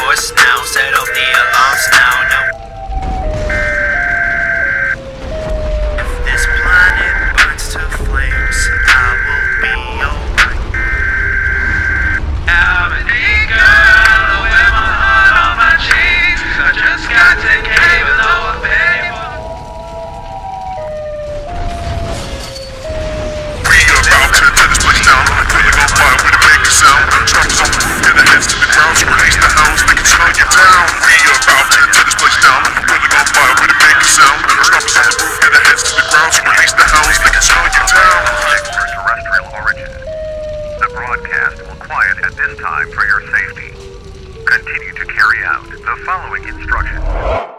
force now. Set off the alarms now. No. If this planet burns to flames, I will be alright. I'm an eagle, with my heart on my cheeks. I just got to get below a penny. We about to tear this place down. Feeling on fire with a big sound. Choppers on the roof, get their heads to the ground. So release the hounds, they can smell you down. We about to tear this place down. Feeling on fire with a big sound. Choppers on the roof, get their heads to the ground. So release the hounds, they can smell you down. Extraterrestrial origin. The broadcast will quiet at this time for your safety. Continue to carry out the following instructions.